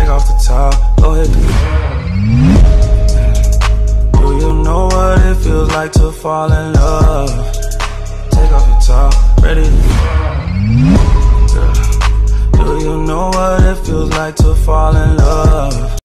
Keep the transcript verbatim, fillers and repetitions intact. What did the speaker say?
off the top, go hit the Do you know what it feels like to fall in love? Take off your top, ready to